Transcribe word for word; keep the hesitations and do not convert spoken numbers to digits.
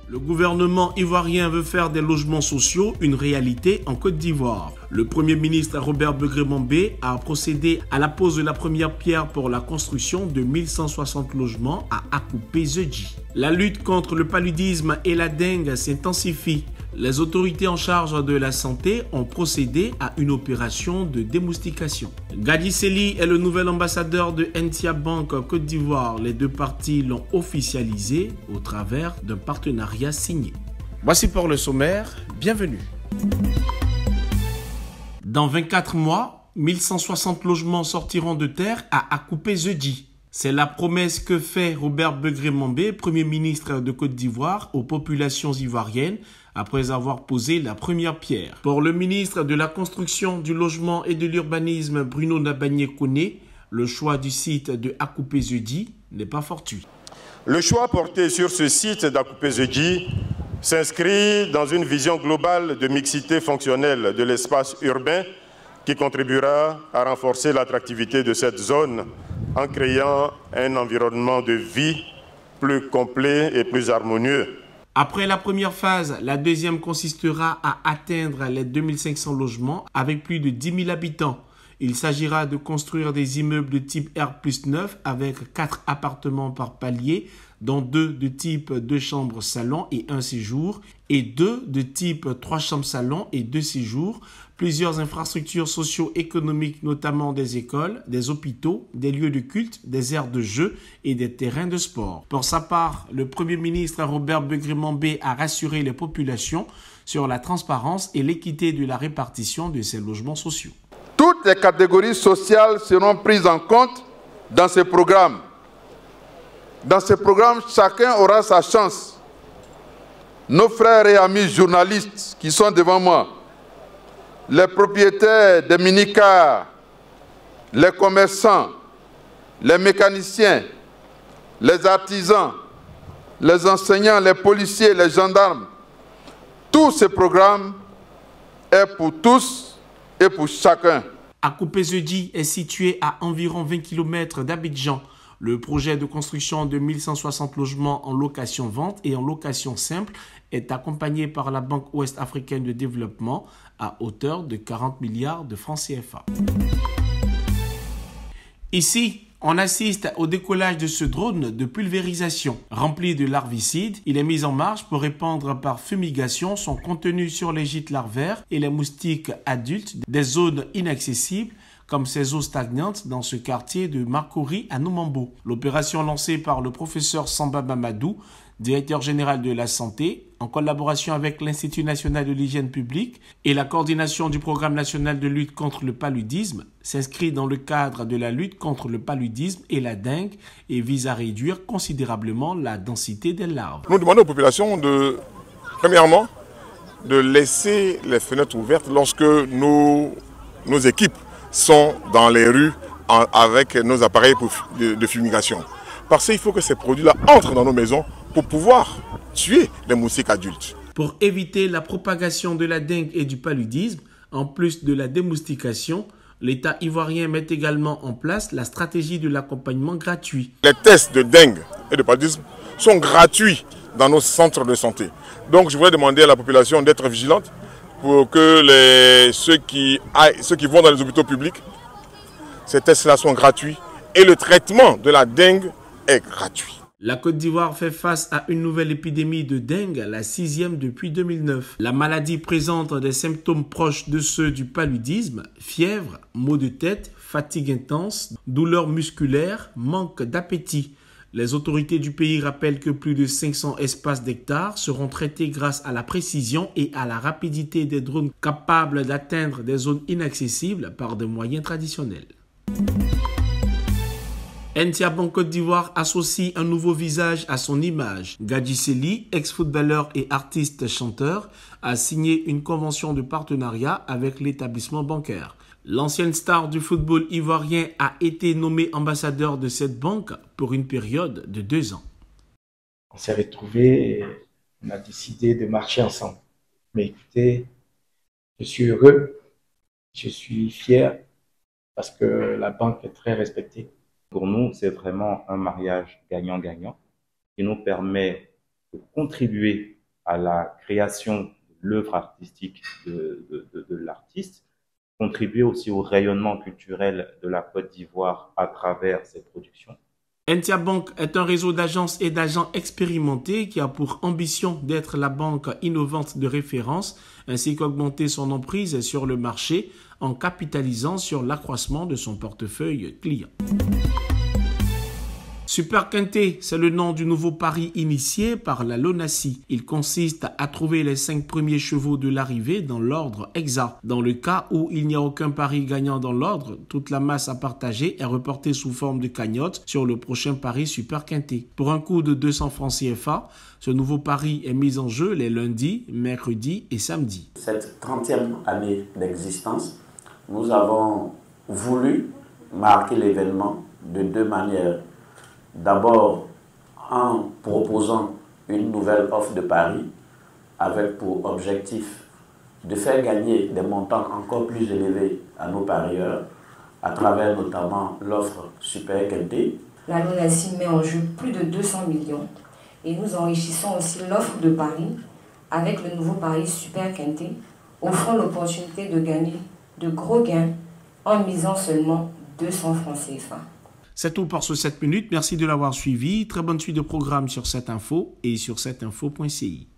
Le gouvernement ivoirien veut faire des logements sociaux une réalité en Côte d'Ivoire. Le Premier ministre Robert Begré-Mambé a procédé à la pose de la première pierre pour la construction de mille cent soixante logements à Akupé-Zedji. La lutte contre le paludisme et la dengue s'intensifie. Les autorités en charge de la santé ont procédé à une opération de démoustication. Gadi Sely est le nouvel ambassadeur de Entia Bank Côte d'Ivoire. Les deux parties l'ont officialisé au travers d'un partenariat signé. Voici pour le sommaire, bienvenue. Dans vingt-quatre mois, mille cent soixante logements sortiront de terre à Akupé-Zedji. C'est la promesse que fait Robert Begré-Mambé, Premier ministre de Côte d'Ivoire, aux populations ivoiriennes après avoir posé la première pierre. Pour le ministre de la Construction, du Logement et de l'Urbanisme, Bruno Nabagné-Koné, le choix du site de Akupé-Zedji n'est pas fortuit. Le choix porté sur ce site d'Akupé-Zedji s'inscrit dans une vision globale de mixité fonctionnelle de l'espace urbain qui contribuera à renforcer l'attractivité de cette zone en créant un environnement de vie plus complet et plus harmonieux. Après la première phase, la deuxième consistera à atteindre les deux mille cinq cents logements avec plus de dix mille habitants. Il s'agira de construire des immeubles de type R plus neuf avec quatre appartements par palier, dont deux de type deux chambres salon et un séjour, et deux de type trois chambres salon et deux séjours, plusieurs infrastructures socio-économiques, notamment des écoles, des hôpitaux, des lieux de culte, des aires de jeu et des terrains de sport. Pour sa part, le Premier ministre Robert Begré-Mambé a rassuré les populations sur la transparence et l'équité de la répartition de ces logements sociaux. Toutes les catégories sociales seront prises en compte dans ce programme. Dans ce programme, chacun aura sa chance. Nos frères et amis journalistes qui sont devant moi, les propriétaires des mini-cars, les commerçants, les mécaniciens, les artisans, les enseignants, les policiers, les gendarmes, tout ce programme est pour tous et pour chacun. Akupé-Zedji est situé à environ vingt kilomètres d'Abidjan. Le projet de construction de mille cent soixante logements en location-vente et en location simple est accompagné par la Banque ouest-africaine de développement à hauteur de quarante milliards de francs C F A. Ici, on assiste au décollage de ce drone de pulvérisation. Rempli de larvicides, il est mis en marche pour répandre par fumigation son contenu sur les gîtes larvaires et les moustiques adultes des zones inaccessibles comme ces eaux stagnantes dans ce quartier de Marcory à Nomambo. L'opération lancée par le professeur Samba Mamadou, directeur général de la santé, en collaboration avec l'Institut national de l'hygiène publique et la coordination du programme national de lutte contre le paludisme, s'inscrit dans le cadre de la lutte contre le paludisme et la dengue et vise à réduire considérablement la densité des larves. Nous demandons aux populations de, premièrement, de laisser les fenêtres ouvertes lorsque nos, nos équipes sont dans les rues en, avec nos appareils pour, de, de fumigation. Parce qu'il faut que ces produits-là entrent dans nos maisons pour pouvoir tuer les moustiques adultes. Pour éviter la propagation de la dengue et du paludisme, en plus de la démoustication, l'État ivoirien met également en place la stratégie de l'accompagnement gratuit. Les tests de dengue et de paludisme sont gratuits dans nos centres de santé. Donc je voudrais demander à la population d'être vigilante pour que les, ceux, qui aillent, ceux qui vont dans les hôpitaux publics, ces tests-là sont gratuits et le traitement de la dengue est gratuit. La Côte d'Ivoire fait face à une nouvelle épidémie de dengue, la sixième depuis deux mille neuf. La maladie présente des symptômes proches de ceux du paludisme, fièvre, maux de tête, fatigue intense, douleurs musculaires, manque d'appétit. Les autorités du pays rappellent que plus de cinq cents espaces d'hectares seront traités grâce à la précision et à la rapidité des drones capables d'atteindre des zones inaccessibles par des moyens traditionnels. Entia Bank Côte d'Ivoire associe un nouveau visage à son image. Gadi Sely, ex-footballeur et artiste chanteur, a signé une convention de partenariat avec l'établissement bancaire. L'ancienne star du football ivoirien a été nommé ambassadeur de cette banque pour une période de deux ans. On s'est retrouvés et on a décidé de marcher ensemble. Mais écoutez, je suis heureux, je suis fier parce que la banque est très respectée. Pour nous, c'est vraiment un mariage gagnant-gagnant qui nous permet de contribuer à la création de l'œuvre artistique de, de, de, de l'artiste, contribuer aussi au rayonnement culturel de la Côte d'Ivoire à travers ses productions. Entia Bank est un réseau d'agences et d'agents expérimentés qui a pour ambition d'être la banque innovante de référence ainsi qu'augmenter son emprise sur le marché en capitalisant sur l'accroissement de son portefeuille client. Super Quintet, c'est le nom du nouveau pari initié par la LONASI. Il consiste à trouver les cinq premiers chevaux de l'arrivée dans l'ordre exact. Dans le cas où il n'y a aucun pari gagnant dans l'ordre, toute la masse à partager est reportée sous forme de cagnotte sur le prochain pari Super Quintet. Pour un coût de deux cents francs C F A, ce nouveau pari est mis en jeu les lundis, mercredis et samedis. Cette trentième année d'existence, nous avons voulu marquer l'événement de deux manières. D'abord, en proposant une nouvelle offre de paris avec pour objectif de faire gagner des montants encore plus élevés à nos parieurs à travers notamment l'offre Super Quintet. La LONASI met en jeu plus de deux cents millions et nous enrichissons aussi l'offre de paris avec le nouveau pari Super Quintet, offrant l'opportunité de gagner de gros gains en misant seulement deux cents francs C F A. C'est tout pour ce sept minutes. Merci de l'avoir suivi. Très bonne suite de programme sur cette info et sur cette info point C I.